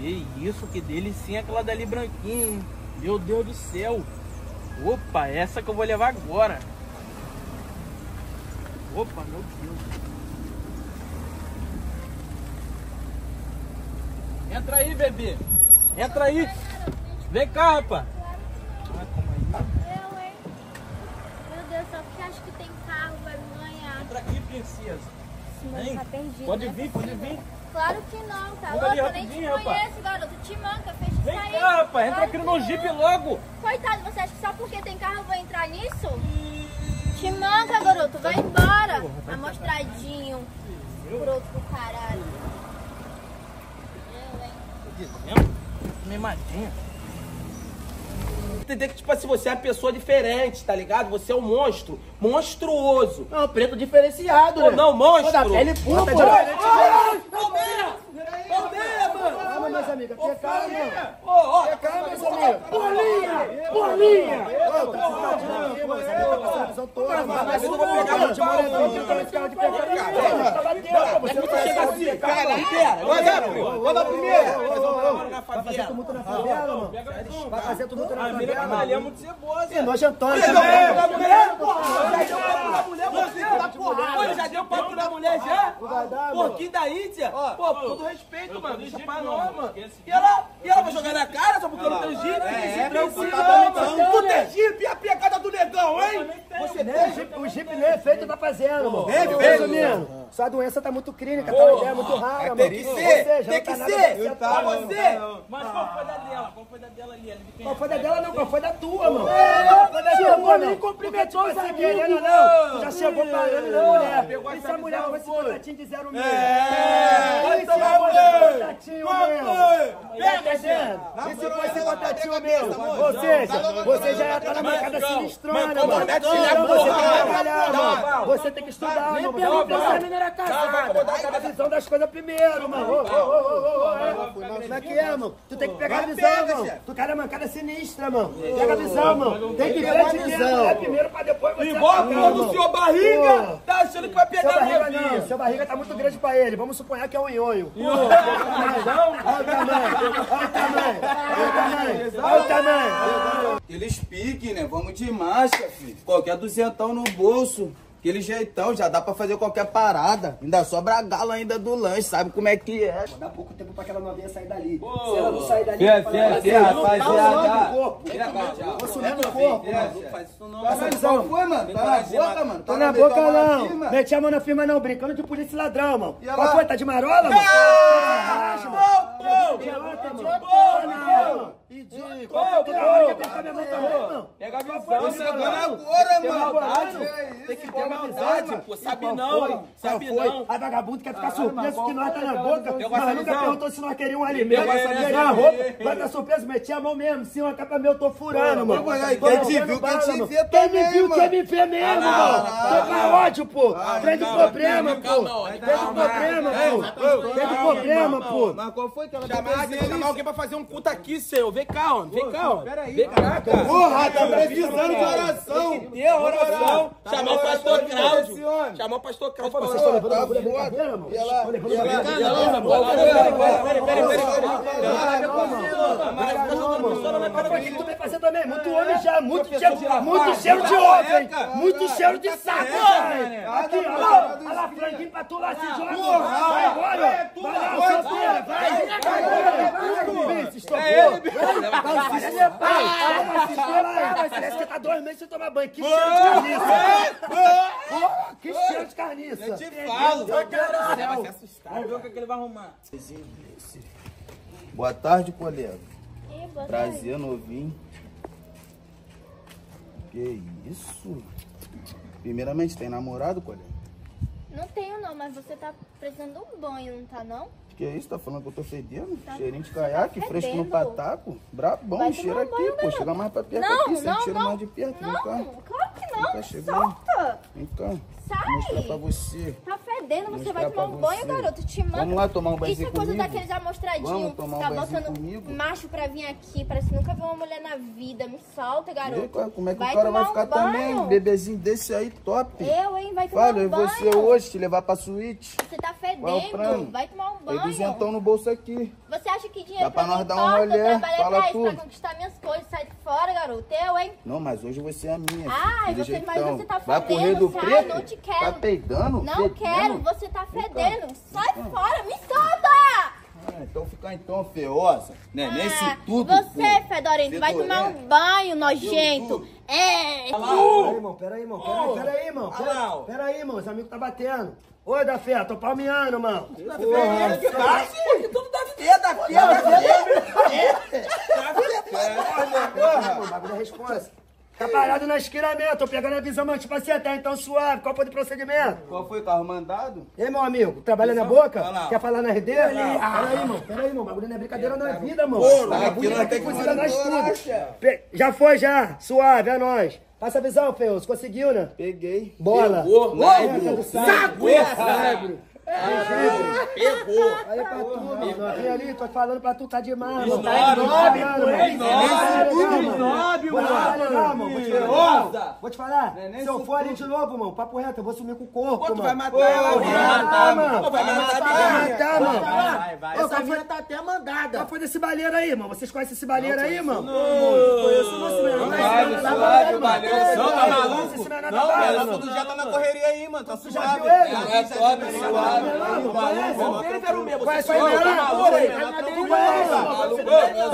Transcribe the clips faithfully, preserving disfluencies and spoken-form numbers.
Que isso, que delicinha aquela dali branquinha, hein? Meu Deus do céu. Opa, essa que eu vou levar agora. Opa, meu Deus. Entra aí, bebê. Entra aí. Vem cá, rapaz. Eu, hein? Meu Deus, só porque acho que tem carro, vai me ganhar. Entra aqui, princesa. Esse mano tá perdido. Pode né? vir, pode vir. Claro que não, tá Vamos ali louco? Eu nem te rapidinho, rapaz. conheço, garoto. Te manca, fecha isso Vem aí. cá, rapaz. Entra Claro aqui no que meu não. Jeep logo. Coitado, você acha que só porque tem carro eu vou entrar nisso? Te manca, garoto. Vai embora. Amostradinho. Broto do caralho. Eu, hein? Dizendo? Mimadinha. Entender que, tipo assim, você é uma pessoa diferente, tá ligado? Você é um monstro. Monstruoso. Não, preto diferenciado, Pô, né? não, monstro. Pô, da pele pura, Pô, pô. Palmeira! Palmeira, mano! Calma, meus amigos. Aqui é calma. Ô, ó! Aqui é calma, meus amigos. Bolinha! Bolinha! Ô, tá cidadinho, mano. Você tá passando a visão toda, mano. Mas eu não vou pegar, não. Te molezinho. Eu também ficava de pegar. Tá batendo, pô. Você não vai chegar assim. Caralho, pera! Manda, pô. Manda primeiro. Na Vai fazer favela. tumulto na favela, mano? Vai fazer tumulto na A mina favela, ali é mano? muito cebosa. Ih, nojentão. Já deu papo na mulher? Já deu papo na mulher, você? Pô, já deu papo na mulher, já? Vai dar, mano. Porquinho da Índia? Pô, com todo respeito, mano. Deixa pra nós, mano. E ela, e ela vai jogar na cara só porque eu não tenho Jeep? É, preocupado. Tu tem Jeep e a pegada do negão, hein? Você tem o Jeep, o Jeep nem é feito pra fazenda, mano. É Ô, feito, menino. Sua doença tá muito clínica, tá uma ideia muito rara, mano. Tem que Ou ser, seja, tem não que tá nada ser. certo Pra pra você. Mas qual foi da dela? Qual foi da dela ali? Qual foi da dela não, qual foi da tua, mano? Qual foi da tua, não? Cumprimentou os amigos, querendo ou não, já chegou parando na mulher. E se a mulher fosse contatinho de zero meio? É. E se a mulher fosse contatinho meu? Tá entendendo? E se fosse contatinho meu? Ou seja, você já ia estar na bancada sinistrona, mano. Então você tem que trabalhar, mano. Você tem que estudar, mano. Você não pensa nem era casada. A visão das coisas primeiro, mano. Ô, ô, ô, ô, ô. Como é que é, mano? Tu tem que pegar a visão, mano. Tu cara é mancada sinistra, mano. Pega a visão, mano. Tem que ver a visão primeiro pra depois você Igual a atacar, porra do mano. senhor Barriga, tá achando que vai Seu pegar a minha barriga não, vida. seu barriga tá muito grande pra ele. Vamos suponhar que é um ionho. Olha o tamanho, olha o tamanho, olha o tamanho, olha o tamanho. Aqueles piques, né? Vamos de marcha, filho. Qualquer duzentão no bolso. Aquele jeitão, já dá pra fazer qualquer parada. Ainda sobra galo ainda do lanche, sabe como é que é? Dá pouco tempo pra aquela novinha sair dali. Se ela não sair dali, Fé, vai fé, falar, fé, "Não, tá rapaziada." suando o corpo. Vou sumir no corpo, mano. Não faz isso não. Passa a Qual visão. foi, mano? Tá na boca, mano? Tô na boca não. Mete a mão na firma não, brincando de polícia e ladrão, mano. Qual foi? Tá de marola, mano? Pega a visão, Você agora agora, mano. tem que ter maldade, pô. Sabe não, sabe não. A vagabundo quer ficar surpreso que nós tá na boca. Pegou Mas essa nunca visão? perguntou se nós queríamos um alimento. Pegou essa Pegar visão? a roupa, vai estar surpreso, meti a mão mesmo. Se uma capa meu, eu tô furando, mano. Quem Tô te metendo viu, bala, quem te mano. vê Quem me também, viu, mano. quem me vê mesmo, mano. Tô com ódio, pô. Teve problema, pô. Teve problema, pô. Teve problema, pô. Mas qual foi que ela Chamar, tem que chamar alguém pra fazer um culto aqui, senhor. Vem cá, homem. Vem cá, homem. Vem cá, cara. Porra, tá precisando de oração. Tem a oração. Chamar o pastor oração, Cláudio. esse homem. Chamar o pastor Cláudio pra Vocês falar. estão levando a mulher brincadeira, mano? E ela... Tô levando e ela- a mulher e ela- brincadeira, mano. Mas o que tu vem fazer também? Muito homem já, muito cheiro, muito cheiro de homem, muito cheiro de saco, velho. Aqui, ó, olha lá, franguinho pra tu lá, se joga. Vai agora, vai lá, solteira, vai. Vai, se estopou. Parece é pai. Parece que tá dois meses sem tomar banho. Que cheiro de carniça. Que cheiro de carniça. Eu te falo. Vai se assustar. Vamos ver o que ele vai arrumar. Boa tarde, colega. Ih, boa tarde. Prazer, novinho. Que isso? Primeiramente, tem namorado, colega? Não tenho não, mas você tá precisando de um banho, não tá não? Que isso? Tá falando que eu tô fedendo? Tá. Cheirinho de Você caiaque, tá fresco no fedendo. pataco. Brabão, Vai cheira tomar aqui, banho, pô. garoto. Chega mais pra perto Não, aqui, sente não, cheiro não. mais de perto. Vem cá. Não, claro que Vem cá, não. chega aí. Solta. Vem cá. Sai. Vou mostrar pra você. Tá fedendo, você vai tomar um banho, garoto? Te manda. Vamos lá tomar um banho Isso é coisa comigo? daqueles amostradinhos. Vamos tomar um Tá banhozinho botando comigo? macho pra vir aqui. Parece que nunca viu uma mulher na vida. Me solta, garoto. E, como é que vai o cara vai tomar ficar um banho. também? Um bebezinho desse aí, top. Eu, hein? Vai tomar Fala, um e banho. você hoje te levar pra suíte? Você tá Qual é o plano? fedendo. Vai tomar um Tem banho. duzentão no bolso aqui. Você acha que dinheiro Dá pra mim nós dar um importa? rolê, Eu trabalhei fala pra isso, tudo. pra conquistar minhas coisas. Sai fora, garoto. Eu, hein? Não, mas hoje você é a minha. Ai, filho, você, de mas jeitão. você tá Vai fedendo, correr do sai, preto? não te quero. Tá peidando? Não Fedendo? quero, você tá fedendo. Sai Vem cá. fora, me solta! Ah, então fica então feiosa. Né? Ah, Nesse tudo. você, pô. fedorento, vai Fedorento. tomar um banho nojento. É. Pera aí, irmão, pera aí, irmão. Pera aí, pera aí, irmão. Pera, Alão. pera aí, irmão. Os amigos tá batendo. Oi, da fé, tô palmeando, irmão. Que tá, filho? Tudo da fé, da fé, Pô, bagulho é responsa. Tá parado na esquina mesmo, tô pegando a visão, mas tipo assim, tá então suave. Qual foi o procedimento? Qual foi o carro mandado? Ei, meu amigo, trabalha na boca? Olha lá. Quer falar na R D? Pera aí, irmão, pera aí, irmão. Bagulho não é brincadeira, não é vida, mano. Porra, Bagulho aqui não aqui tem cozinha nós tudo. coragem. Pe- Já foi, já. Suave, é nóis. Passa a visão, Feioso. Conseguiu, né? Peguei. Bola. Pegou. Bola do saco. Saco. Pegou. Aí pra tu, mano. Aqui ali, tô falando pra tu, tá demais, mano. Snob, Tá pô, demais, snob, mano. Vou te falar legal, mano. Vou te Mentirosa. falar. Vou te falar. Não é nem Se eu isso for ali de novo, mano, papo reto, eu vou sumir com o corpo, Pô, tu mano. vai matar Pô, ela, Vai vai matar, matar, mano. pô, vai matar, Vai matar, mano. Vai, vai. Ô, Essa qual mina foi- tá até mandada. Qual foi desse baleiro aí, mano? Vocês conhecem esse baleiro aí, mano? Não, Conheço você, meu irmão. Suave, suave, valeu. Não, tá maluco? Esse menor Não, tá velho, bravo, todo dia tá na correria aí, mano. Tá já suave. viu ele? É suave, suave. Maluco, ele era o mesmo. Conhece Você aí, tá menor? maluco, Oi, velho. vai Tá na dele, tudo vai, bom, mano. maluco. Vai,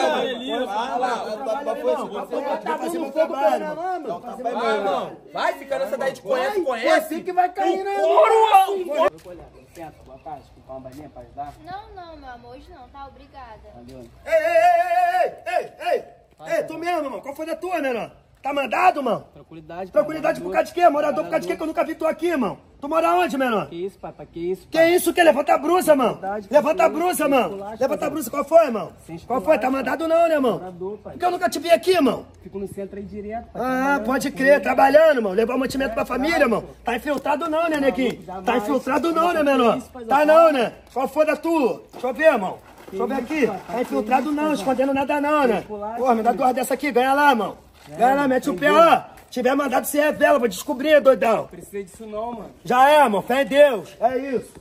Vai, irmão. Vai ficar nessa daí de conhece, Você conhece. que vai cair, né? Licença, boa tarde, com um banhinho pra ajudar? Não, não, meu amor, hoje não, tá? Obrigada. Valeu. Ei, ei, ei, ei, ei, ei, ei, tu mesmo, mano. Qual foi da tua, menor? Tá mandado, mano? Tranquilidade, Tranquilidade por causa de quê? Morador por causa de quê que eu nunca vi tu aqui, irmão? Tu mora onde, menor? Que isso, pai? Pra que isso? Que isso, que? Levanta a brusa, mano. Verdade, Levanta a sem brusa, sem mano. esculacho, Levanta a pai. brusa. Qual foi, irmão? Sem Qual foi? Tá esculacho, mandado não, né, irmão? Morador, pai. Porque eu nunca te vi aqui, irmão. Fico no centro aí direto, pai. Ah, trabalhando, pode com crer, ele. trabalhando, mano. Levar mantimento pra família, irmão. Tá infiltrado não, né, neguinho? Tá infiltrado não, né, menor? Tá não, né? Qual foi da tua? Deixa eu ver, irmão. Deixa eu ver aqui. Tá infiltrado não, escondendo nada não, né? Porra, me dá duas dessa aqui, ganha lá, irmão. Ganha lá, mete o pé, ó. Tiver mandado, você revela, vou descobrir, doidão. Precisei disso não, mano. Já é, mano, fé em Deus. É isso.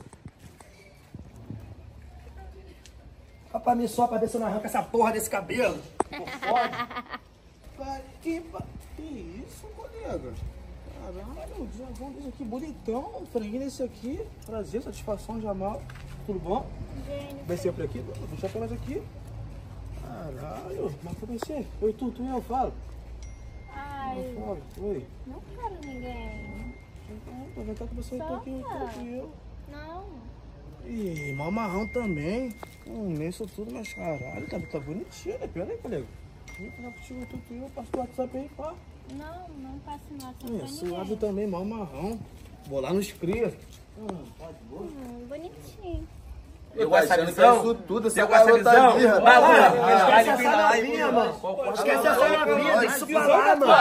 Só pra mim, só pra ver se eu não arranco essa porra desse cabelo. Que, que isso, colega? Caralho, Djamão desse aqui bonitão. Franguinho desse aqui. Prazer, satisfação, Jamal. Tudo bom? Vai ser por aqui? Deixa eu mais aqui. Caralho, mas foi você? Oi, tu, tu e eu, falo. Ai, Fala, oi. não quero ninguém. Tô vendo que você tá aqui, tu e eu. Não. Ih, mal marrão também. Hum, isso tudo, mas caralho, tá, tá bonitinho, né? Pera aí, colega. Vou falar contigo, tu e eu. Passa o WhatsApp aí, pá. Não, não passe nada pra Hum, suave ninguém. também, mal marrão. Vou lá nos cria. Hum, tá de boa. Hum, bonitinho. Eu com essa achando que visão? é isso tudo, essa Você com essa garota visão? ali, Vai, rapaz. vai, Esquece vai, vai, essa vai, novinha, vai, mano. vai. Esquece essa novinha, deixa isso pra lá, mano.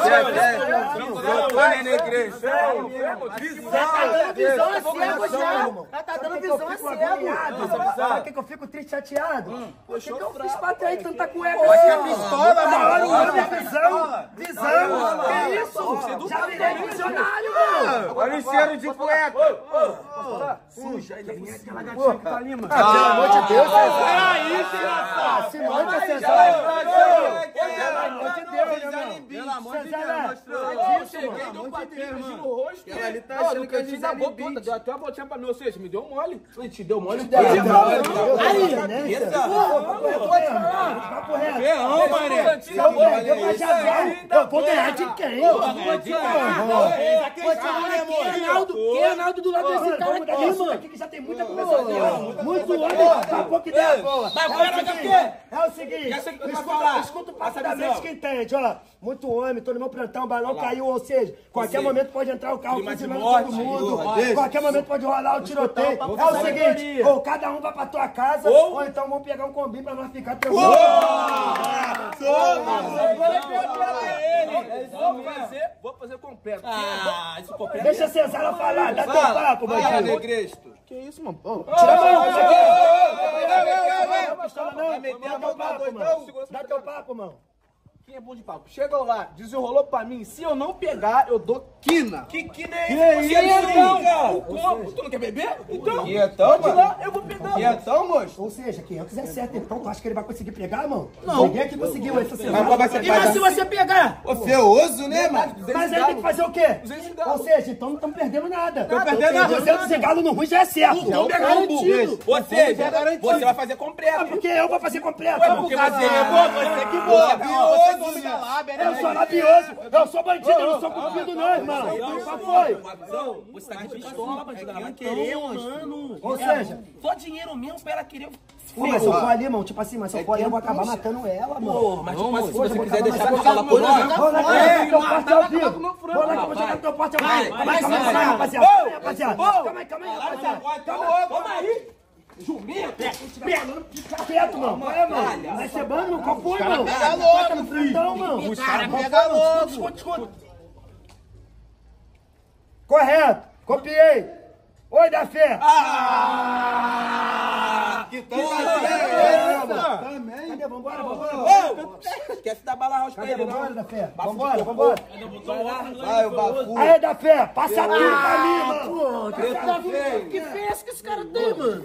Vai na igreja. Tá dando visão a cego já. Ela tá dando visão a cego. Sabe o que que eu fico triste, chateado? O que que eu fiz pra ter aí tanta cueca? Pode que é pistola, Da hora, mano. mano, visão, visão. Que isso? Já virei visionário, mano. Olha o cheiro de cueca. Suja, ainda tem aquela gatinha que tá ali, mano. Ah, pelo amor de Deus, César. Se manda, César. Pelo amor de Deus, irmão. Pelo amor de César, Deus, mostrou. eu cheguei e deu um patinho no rosto. Ela ali tá Ó, achando no que é cantinho da Gisele boca, Bündchen. deu até uma botinha pra mim. Ou seja, me deu mole. Ui, te deu mole. Aí, Eita. papo reto. Ferrão, mané. Eu vou perder pra Javé. Eu vou ganhar de quem? Quem é Naldo? Quem é Naldo do lado desse cara Vamos dar aqui, isso mano? aqui que já tem muita conversa aqui, ó. Muito homem, daqui a pouco ideia boa. Mas É o seguinte, escuta, escuta o passo da mente que entende, ó. Muito homem, tô no meu plantão, o balão caiu, ou seja, qualquer momento pode entrar o carro fuzilando todo mundo. Qualquer momento pode rolar o tiroteio. É o seguinte, ou cada um vai pra tua casa, ou então vamos pegar um combinho pra nós ficar tranquilos. Vou fazer, vou fazer completo. Ah, isso completo. Deixa a Cesara falar, dá teu papo, Fala, bandido. Negresto. Que isso, mano? Tira a mão, Vai meter a mão pra doidão? dá teu papo, mano. Quem é bom de papo? Chegou lá, desenrolou pra mim. Se eu não pegar, eu dou quina. Que que é isso? Então, o copo, tu não quer beber? Então, Quietão, pode ir mano. lá, eu vou pegar. Quietão, moço. Ou seja, quem eu quiser certo, então, tu acha que ele vai conseguir pegar, irmão? Não. Ninguém aqui conseguiu essa Mas semana. qual vai ser E mas se você pegar? Ô, feioso, né, mano? Mas aí tem que fazer o quê? duzentos cigarros. Ou seja, então não estamos perdendo nada. Tô perdendo nada. duzentos cigarros no ruim já é certo. Então, é garantido. Ou seja, você vai fazer completo. Porque eu vou fazer completo. Porque você é bom, você que boa. Feioso, come da lábia, Eu sou labioso, eu sou bandido, eu não sou cupido não, irmão. Qual foi? Você tá de pistola, bandido. Ela vai querer, mano. Ou seja, Só dinheiro mesmo pra ela querer. pô, mas se eu for ali, irmão, tipo assim, mas se eu for ali, eu vou acabar matando ela, mano. Pô, mas tipo assim, se você vou quiser acabar deixar matando ela por ela. hora. Vou lá que eu vou jogar teu porte ao vivo. Vou lá que eu vou jogar teu porte ao vivo. Calma aí, calma aí, rapaziada. Calma aí, rapaziada. Calma aí, calma aí, rapaziada. Calma aí. Jumento. Fica quieto, mano. Qual é, mano? Vai ser bando, mano? Qual foi, mano? pega logo, Tá no frentão, mano. Os caras Qual pegam foi, mano? logo. Escuta, escuta. Correto. Copiei. Oi, da fé. Que tal? Cadê? Vambora, vambora. Esquece da bala rocha pra Cadê? ele, Vambora, não. da fé. Vambora, vambora. Vai, o bafu. Aí, da fé. Passa tudo pra mim, mano. Que fez que esse cara tem, mano?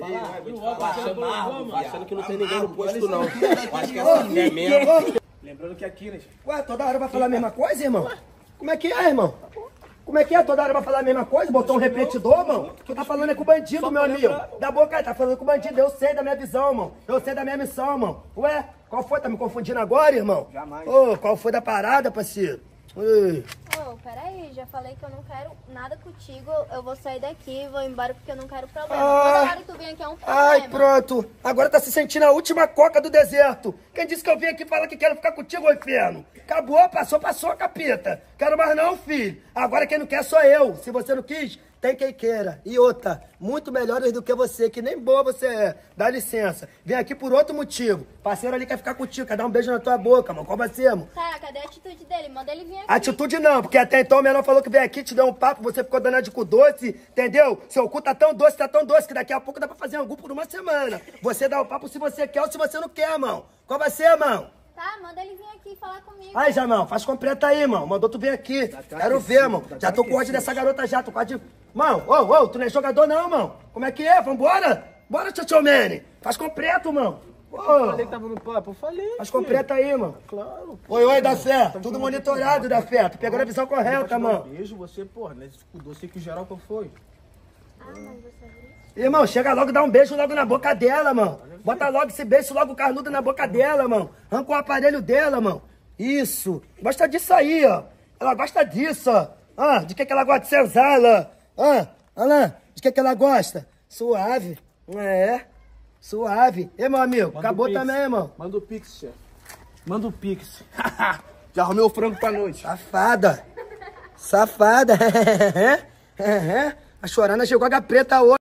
Achando que não tem ninguém no posto, não. Acho que é assim, né mesmo. Lembrando que aqui, né? Ué, toda hora vai falar a mesma coisa, irmão? Como é que é, irmão? Como é que é? Toda hora vai falar a mesma coisa? Botou um repetidor, irmão? Tu tá falando é com o bandido, meu amigo. Da boca aí, tá falando com o bandido. Eu sei da minha visão, irmão. Eu sei da minha missão, irmão. Ué, qual foi? Tá me confundindo agora, irmão? Jamais. Ô, qual foi da parada, parceiro? Ei. Ô, peraí, já falei que eu não quero nada contigo. Eu vou sair daqui, vou embora porque eu não quero problema. Ah. Toda hora que tu vem aqui é um problema. Ai, pronto. Agora tá se sentindo a última coca do deserto. Quem disse que eu vim aqui falar que quero ficar contigo, ô inferno? Acabou, passou, passou, capeta. Quero mais não, filho. Agora quem não quer sou eu. Se você não quis, tem quem queira. E outra, muito melhores do que você, que nem boa você é. Dá licença. Vem aqui por outro motivo. Parceiro ali quer ficar contigo, quer dar um beijo na tua boca, mano. Qual vai ser, mano? Tá, cadê a atitude dele? Manda ele vir aqui. Atitude não, porque até então o menor falou que veio aqui, te deu um papo, você ficou danado de cu doce, entendeu? Seu cu tá tão doce, tá tão doce, que daqui a pouco dá pra fazer angu por uma semana. Você dá o papo se você quer ou se você não quer, mano. Qual vai ser, mano? Tá, manda ele vir aqui falar comigo. Aí, Jamão, faz completa aí, mano. Mandou tu vir aqui. Quero ver, mano. Já tô com ódio dessa garota já, tô com ódio de... Mano, ô, ô, tu não é jogador não, mano. Como é que é? Vambora? Bora, tchau, Manny. Faz completo, mano. Ô, Falei que tava no papo, eu falei. faz completa aí, mano. Claro. Oi, oi, da fé. Tudo monitorado, da fé. Tu pegou a visão correta, mano. Beijo, você, porra, né? Você que geral qual foi? Ah, mas você viu? Irmão, chega logo e dá um beijo logo na boca dela, mano. Bota logo esse beijo logo carnudo na boca dela, mano. Arranca o aparelho dela, mano. Isso. Gosta disso aí, ó. Ela gosta disso, ó. Ah, de que que ela gosta de senzala? Ah, olha lá. De que que ela gosta? Suave. É. Suave. E meu amigo, Manda acabou o Pix. também, irmão. Manda o Pix, chefe. Manda o Pix. Já arrumei o frango pra noite. Safada. Safada. A chorana chegou a preta hoje.